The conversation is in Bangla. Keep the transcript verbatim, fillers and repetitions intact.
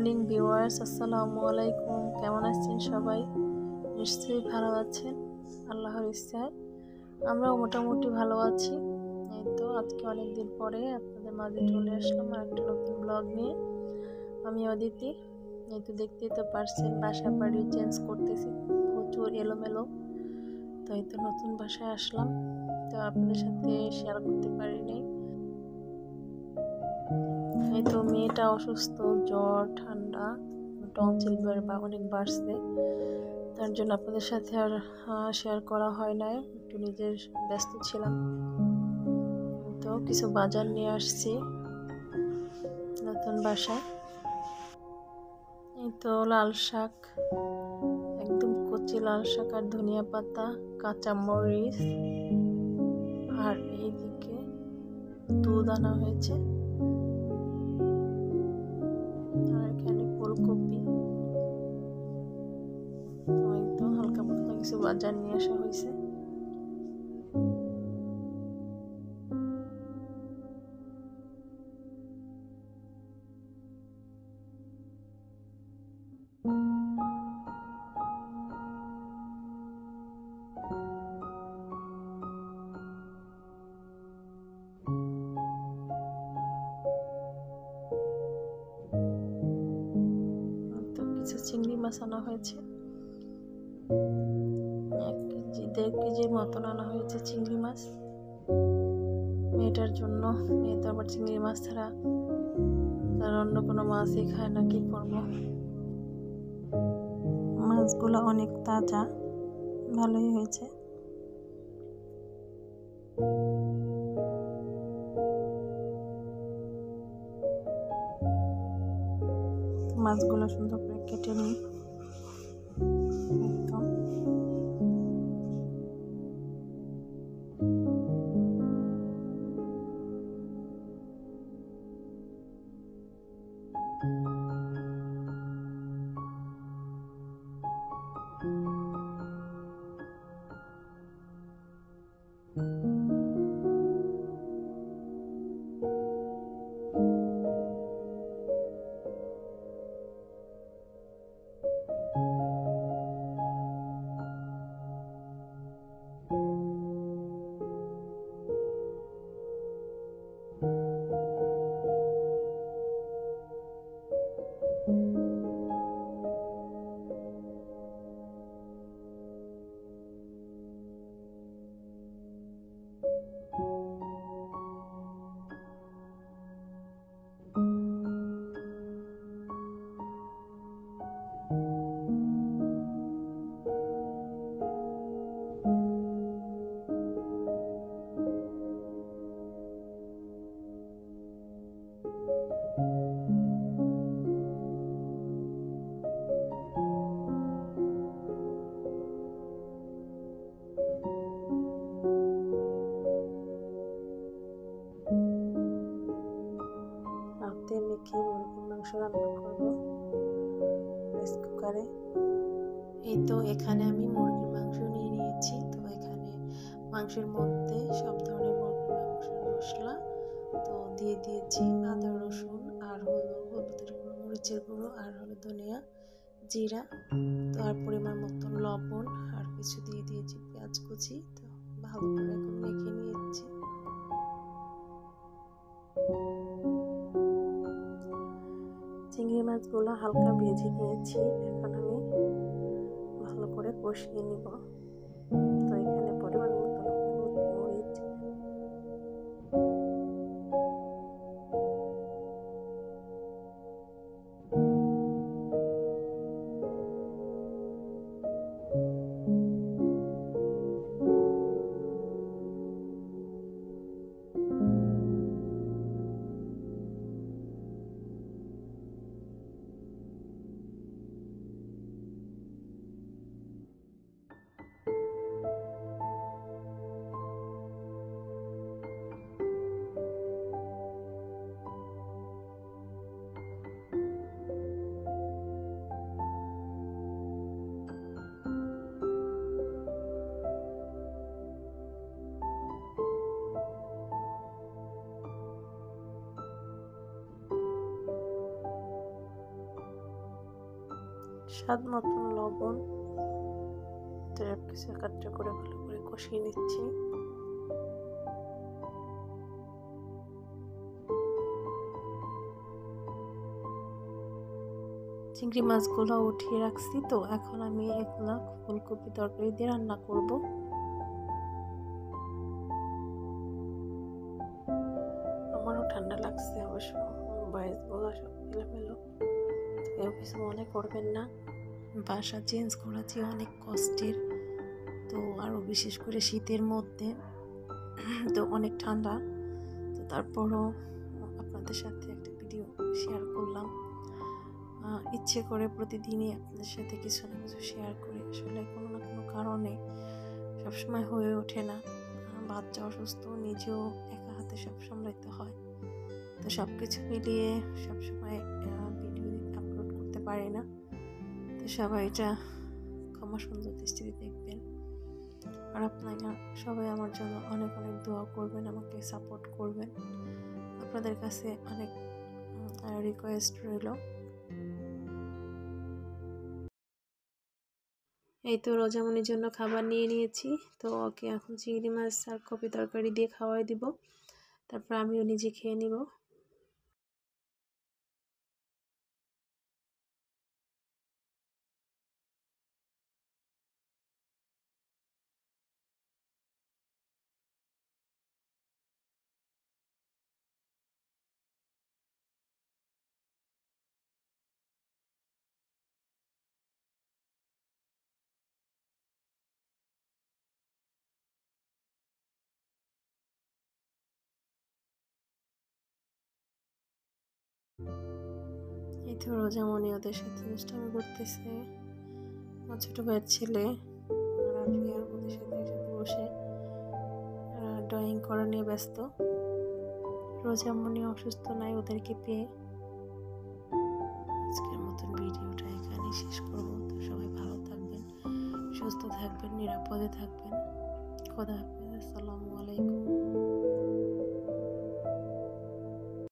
মর্নিং ভিউয়ার্স, আসসালামু আলাইকুম। কেমন আছেন সবাই? নিশ্চয়ই ভালো আছেন। আল্লাহর ইচ্ছায় আমরাও মোটামুটি ভালো আছি। এই তো আজকে অনেকদিন পরে আপনাদের মাঝে চলে আসলাম আর একটা নতুন ব্লগ নিয়ে। আমি অদিতি। এই তো দেখতেই তো পারছেন, বাসা বাড়ি চেঞ্জ করতেছি, প্রচুর এলোমেলো। তো এই তো নতুন বাসায় আসলাম, তো আপনাদের সাথে শেয়ার করতে পারিনি। এই তো মেয়েটা অসুস্থ, জ্বর ঠান্ডা টনসিল বা অনেক বাড়ছে, তার জন্য আপনাদের সাথে আর শেয়ার করা হয় নাই, একটু নিজের ব্যস্ত ছিলাম। তো কিছু বাজার নিয়ে আসছি নতুন বাসায়। এই তো লাল শাক, একদম কচি লাল শাক, আর ধনিয়া পাতা, কাঁচা মরিচ, আর এইদিকে দুধ আনা হয়েছে, আর এখানে ফুলকপি। তো এই তো হালকা পাতলা কিছু বাজার নিয়ে আসা হয়েছে। তো কিছু চিংড়ি মাছ আনা হয়েছে, এক কেজি দেড় কেজির মতন আনা হয়েছে চিংড়ি মাছ মেয়েটার জন্য। মেয়ে তো আবার চিংড়ি মাছ ছাড়া তার অন্য কোনো মাছই খায় না, কি করবো। মাছগুলো অনেক তাজা, ভালোই হয়েছে। মাছগুলো সুন্দর করে কেটে নিই। হাতে মেখে মুরগির মাংস রান্না করবো রাইস কুকারে। এই তো এখানে আমি মুরগির মাংস নিয়ে নিয়েছি। তো এখানে মাংসের মধ্যে সব ধরনের মুরগির মাংসের মশলা তো দিয়ে দিয়েছি, আদা রসুন আর হলো হলুদের গুঁড়ো, মরিচের গুঁড়ো, আর হলো ধনিয়া জিরা, তো আর পরিমাণ মতন লবণ, আর কিছু দিয়ে দিয়েছি পেঁয়াজ কুচি। তো ভালো করে এখন মেখে নিয়েছি। চিংড়ি মাছগুলো হালকা ভেজে নিয়েছি, এখন আমি ভালো করে কষিয়ে নিব। তো এখানে পরিমাণ মতন হলুদ, মরিচ, স্বাদ মতন লবণ, সব কিছু একাত্র করে ভালো করে কষিয়ে নিচ্ছি। চিংড়ি মাছগুলো উঠিয়ে রাখছি, তো এখন আমি এগুলা ফুলকপি তরকারি দিয়ে রান্না করব। আমারও ঠান্ডা লাগছে অবশ্য, ভয়েস বলা সব এলোমেলো, কেউ কিছু মনে করবেন না। বাসা চেঞ্জ করা যে অনেক কষ্টের, তো আরও বিশেষ করে শীতের মধ্যে তো অনেক ঠান্ডা, তো তারপরও আপনাদের সাথে একটা ভিডিও শেয়ার করলাম। ইচ্ছে করে প্রতিদিনই আপনাদের সাথে কিছু না কিছু শেয়ার করি, আসলে কোনো না কোনো কারণে সবসময় হয়ে ওঠে না। বাচ্চা অসুস্থ, নিজেও একা হাতে সব সামলাইতে হয়, তো সব কিছু মিলিয়ে সবসময় ভিডিও আপলোড করতে পারি না। তো সবাই এটা ক্ষমা সুন্দর দৃষ্টিতে দেখবেন, আর আপনারা সবাই আমার জন্য অনেক অনেক দোয়া করবেন, আমাকে সাপোর্ট করবেন। আপনাদের কাছে অনেক রিকোয়েস্ট রইল। এই তো রোজামনির জন্য খাবার নিয়ে নিয়েছি, তো ওকে এখন চিংড়ি মাছ আর কপি তরকারি দিয়ে খাওয়াই দিব, তারপর আমিও নিজে খেয়ে নিব। এই তো রোজামনি ওদের সাথে দুষ্টামি করতেছে, আমার ছোট ভাইয়ের ছেলে, আর আমি ওদের সাথে একসাথে বসে ড্রয়িং করা নিয়ে ব্যস্ত। রোজামনি অসুস্থ নাই ওদেরকে পেয়ে। আজকের মতন ভিডিওটা এখানেই শেষ করবো। তো সবাই ভালো থাকবেন, সুস্থ থাকবেন, নিরাপদে থাকবেন। খোদা হাফেজ, আসসালামু আলাইকুম।